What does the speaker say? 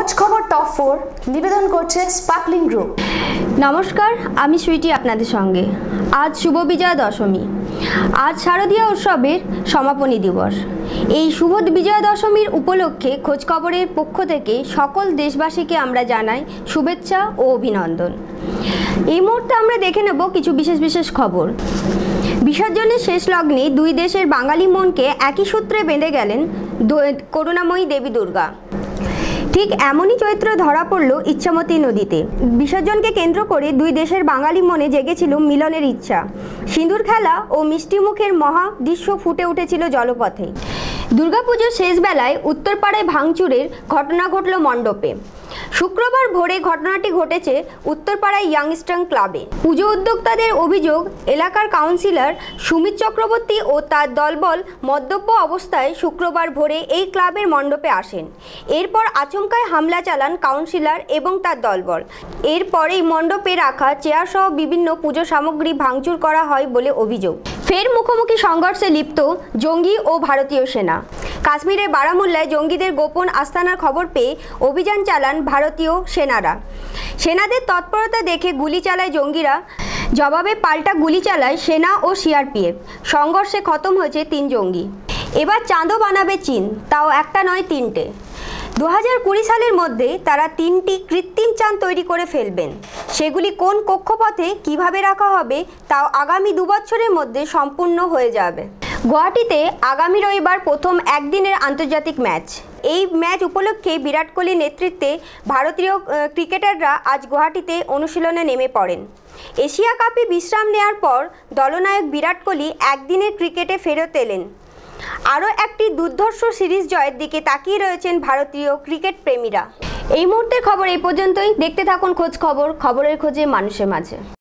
খোঁজ খবর টপ 4 নিবেদন করছে স্পার্কলিং গ্রুপ। নমস্কার, আমি সুইটি আপনাদের সঙ্গে। আজ শুভ বিজয়া দশমী। আজ শারদীয় উৎসবের সমাপনী দিবস। এই শুভ বিজয়া দশমীর উপলক্ষে খোঁজখবরের পক্ষ থেকে সকল দেশবাসীকে আমরা জানাই শুভেচ্ছা ও অভিনন্দন। এই মুহূর্তে আমরা দেখে নেব কিছু বিশেষ খবর। বিসর্জনের শেষ লগ্নে দুই দেশের বাঙালি মনকে একই সূত্রে বেঁধে গেলেন করুণাময়ী দেবী দুর্গা। ঠিক এমনই চরিত্র ধরা পড়ল ইচ্ছামতী নদীতে। বিসর্জনকে কেন্দ্র করে দুই দেশের বাঙালি মনে জেগেছিল মিলনের ইচ্ছা। সিঁদুর খেলা ও মিষ্টিমুখের মহা দৃশ্য ফুটে উঠেছিল জলপথে। দুর্গাপুজোর শেষ বেলায় উত্তরপাড়ায় ভাঙচুরের ঘটনা ঘটল মণ্ডপে। শুক্রবার ভোরে ঘটনাটি ঘটেছে উত্তরপাড়ায় ইয়াংস্টার ক্লাবে। পুজো উদ্যোক্তাদের অভিযোগ, এলাকার কাউন্সিলর সুমিত চক্রবর্তী ও তার দলবল মদ্যপ অবস্থায় শুক্রবার ভোরে এই ক্লাবের মণ্ডপে আসেন। এরপর আচমকায় হামলা চালান কাউন্সিলর এবং তার দলবল। এরপরেই মণ্ডপে রাখা চেয়ার সহ বিভিন্ন পুজো সামগ্রী ভাঙচুর করা হয় বলে অভিযোগ। ফের মুখোমুখি সংঘর্ষে লিপ্ত জঙ্গি ও ভারতীয় সেনা। কাশ্মীরের বারামুল্লায় জঙ্গিদের গোপন আস্তানার খবর পেয়ে অভিযান চালান ভারতীয় সেনারা। সেনাদের তৎপরতা দেখে গুলি চালায় জঙ্গিরা। জবাবে পাল্টা গুলি চালায় সেনা ও সিআরপিএফ। সংঘর্ষে খতম হয়েছে 3 জঙ্গি। এবার চাঁদও বানাবে চীন, তাও একটা নয় 3টে। 2020 সালের মধ্যে তারা 3টি কৃত্রিম চাঁদ তৈরি করে ফেলবেন। সেগুলি কোন কক্ষপথে কিভাবে রাখা হবে তাও আগামী 2 বছরের মধ্যে সম্পূর্ণ হয়ে যাবে। গুয়াহাটিতে আগামী রবিবার প্রথম একদিনের আন্তর্জাতিক ম্যাচ। এই ম্যাচ উপলক্ষে বিরাট কোহলির নেতৃত্বে ভারতীয় ক্রিকেটাররা আজ গুয়াহাটিতে অনুশীলনে নেমে পড়েন। এশিয়া কাপে বিশ্রাম নেওয়ার পর দলনায়ক বিরাট কোহলি একদিনের ক্রিকেটে ফেরত এলেন। আরও একটি দুর্ধর্ষ সিরিজ জয়ের দিকে তাকিয়ে রয়েছেন ভারতীয় ক্রিকেট প্রেমীরা। এই মুহূর্তের খবর এই পর্যন্তই। দেখতে থাকুন খোঁজ খবর, খবরের খোঁজে মানুষের মাঝে।